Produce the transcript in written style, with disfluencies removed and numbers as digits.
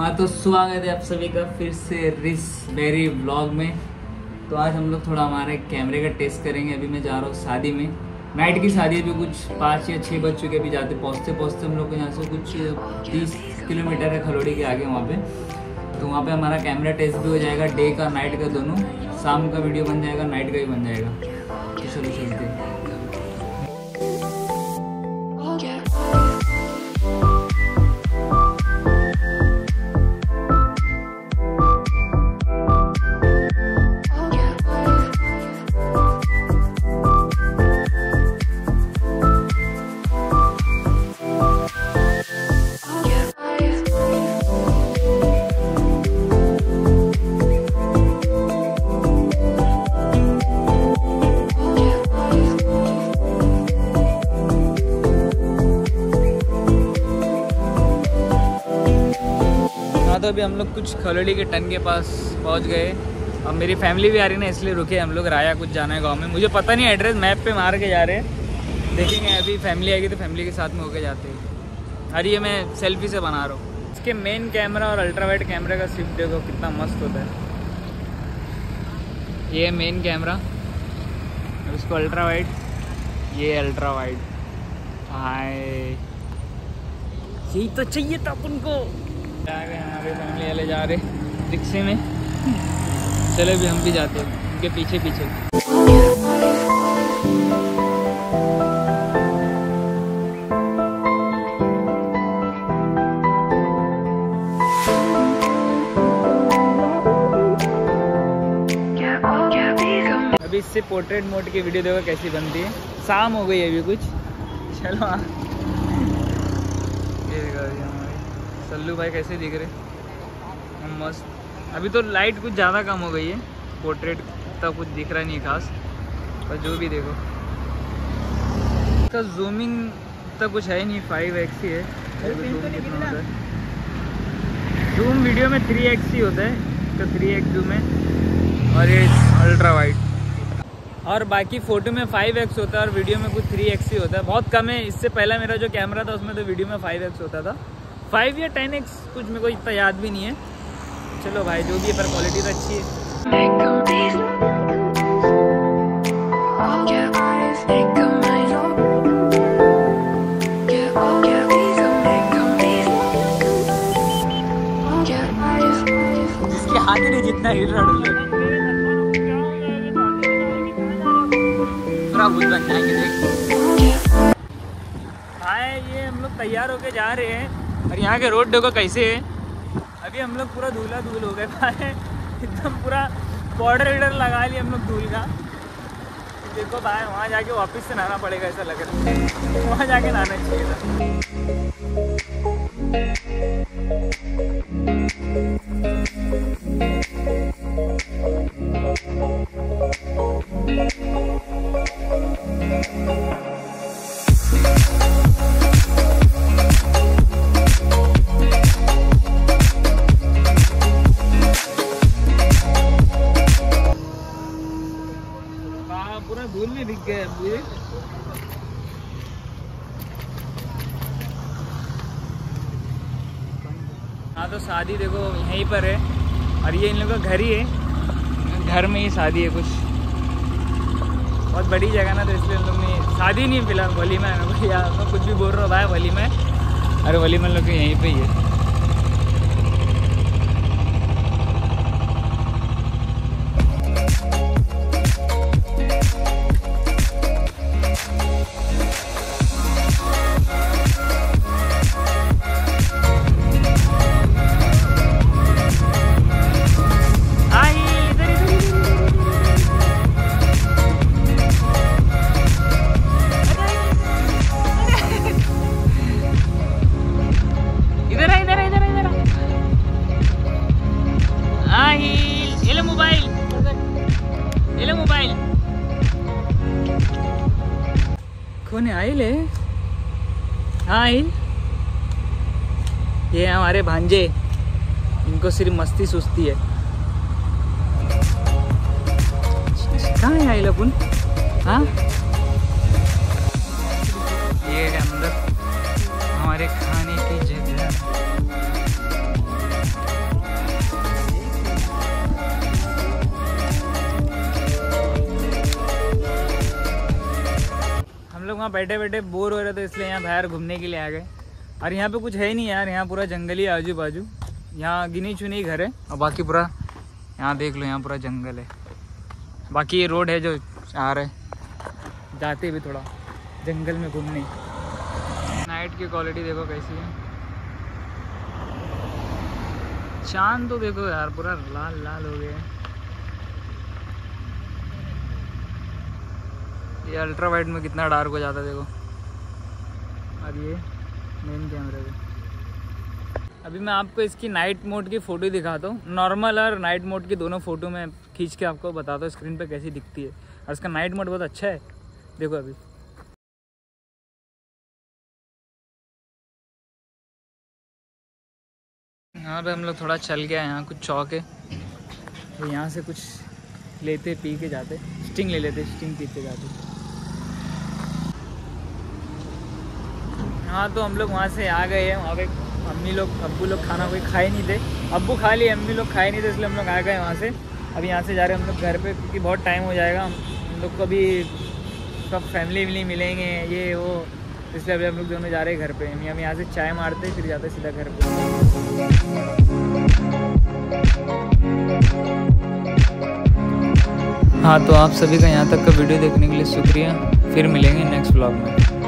हाँ तो स्वागत है आप सभी का फिर से रिस बेरी व्लॉग में। तो आज हम लोग थोड़ा हमारे कैमरे का टेस्ट करेंगे। अभी मैं जा रहा हूँ शादी में, नाइट की शादी है। अभी कुछ 5 या 6 बज चुके। अभी जाते पहुँचते हम लोग को यहाँ से कुछ 30 किलोमीटर है खलोड़ी के आगे वहाँ पे। तो वहाँ पे हमारा कैमरा टेस्ट भी हो जाएगा, डे का नाइट का दोनों। शाम का वीडियो बन जाएगा, नाइट का भी बन जाएगा। तो चलो चलते हैं। तो अभी हम लोग कुछ खलोड़ी के टन के पास पहुंच गए। अब मेरी फैमिली भी आ रही है ना, इसलिए रुके हम लोग। राया कुछ जाना है गांव में, मुझे पता नहीं एड्रेस, मैप पे मार के जा रहे हैं। देखेंगे अभी फैमिली आएगी तो फैमिली के साथ में होके जाते हैं। और ये मैं सेल्फी से बना रहा हूँ। इसके मेन कैमरा और अल्ट्रा वाइड कैमरे का शिफ्ट देखो कितना मस्त होता है। ये मेन कैमरा, उसको अल्ट्रा वाइड, ये अल्ट्रा वाइड। हाय, यही तो चाहिए था अपन को। आ गए हमारे फैमिली वाले, जा रहे रिक्शे में। चलो भी हम भी जाते हैं उनके पीछे पीछे। अभी इससे पोर्ट्रेट मोड की वीडियो देखो कैसी बनती है। शाम हो गई अभी कुछ। चलो ये देखो सल्लू भाई कैसे दिख रहे, मस्त। अभी तो लाइट कुछ ज़्यादा कम हो गई है, पोर्ट्रेट तक कुछ दिख रहा नहीं खास। पर जो भी देखो, इसका जूमिंग तक कुछ है ही नहीं, 5x ही है। जूम कितना होता है? जूम वीडियो में 3x ही होता है, तो 3x जूम है। और ये अल्ट्रा वाइड। और बाकी फ़ोटो में 5x होता है और वीडियो में कुछ 3x ही होता है। बहुत कम है। इससे पहला मेरा जो कैमरा था उसमें तो वीडियो में 5x होता था। 5 या 10x कुछ मेरे को इतना याद भी नहीं है। चलो भाई जो भी है, पर क्वालिटी तो अच्छी है। इसके हाथ ही नहीं जितना हिल रहा है। पूरा भूत बन जाएंगे देख भाई। ये हम लोग तैयार होके जा रहे हैं और यहाँ के रोड देखो कैसे है। अभी हम लोग पूरा धूल हो गए भाई, एकदम पूरा बॉर्डर वीडर लगा लिया हम लोग धूल का। देखो भाई वहाँ जाके वापस से नहाना पड़ेगा, ऐसा लग रहा है। वहाँ जाके नहाना चाहिए था। पूरा धूल में दिख गया मुझे। हाँ तो शादी देखो यहीं पर है और ये इन लोगों का घर ही है। घर में ही शादी है कुछ, बहुत बड़ी जगह ना, तो इसलिए इन लोग ने शादी नहीं फिलहाल वलीमा है। भैया मैं कुछ भी बोल रहा हूँ भाई, वलीमा है। अरे वलीमा लोग यहीं पे ही है। कौन है? आइल है। हाँ आइल, ये हमारे भांजे। इनको सिर्फ मस्ती सुस्ती है। कहाँ है आइल अपन? हाँ ये अंदर हमारे खाने की जगह। वहाँ बैठे बैठे बोर हो रहे थे, इसलिए यहाँ बाहर घूमने के लिए आ गए। और यहाँ पे कुछ है ही नहीं यार, यहाँ पूरा जंगल ही आजू बाजू, यहाँ गिनी चुनी घर है और बाकी पूरा यहाँ देख लो, यहाँ पूरा जंगल है। बाकी ये रोड है जो आ रहे, जाते भी थोड़ा जंगल में घूमने। नाइट की क्वालिटी देखो कैसी है, चांद तो देखो यार पूरा लाल लाल हो गया है। ये अल्ट्रा वाइड में कितना डार्क हो जाता है देखो। और ये मेन कैमरे पे अभी मैं आपको इसकी नाइट मोड की फ़ोटो दिखाता हूँ। नॉर्मल और नाइट मोड की दोनों फ़ोटो मैं खींच के आपको बताता हूँ स्क्रीन पे कैसी दिखती है। और इसका नाइट मोड बहुत अच्छा है, देखो अभी। यहाँ पे हम लोग थोड़ा चल गया, यहाँ कुछ चौक है तो यहाँ से कुछ लेते पी के जाते, स्टिंग ले लेते, स्टिंग पीते जाते। हाँ तो हम लोग वहाँ से आ गए हैं। वहाँ पे अम्मी लोग अब्बू लोग खाना कोई खाए नहीं थे, अब्बू खा लिए, अम्मी लोग खाए नहीं थे, इसलिए हम लोग आ गए वहाँ से। अभी यहाँ से जा रहे हैं हम लोग घर पे, क्योंकि बहुत टाइम हो जाएगा। हम लोग को अभी सब फैमिली वैमिली मिलेंगे ये वो, इसलिए अभी हम लोग दोनों जा रहे हैं घर पे। हम यहाँ से चाय मारते फिर जाते सीधा घर पे। हाँ तो आप सभी का यहाँ तक का वीडियो देखने के लिए शुक्रिया। फिर मिलेंगे नेक्स्ट व्लॉग में।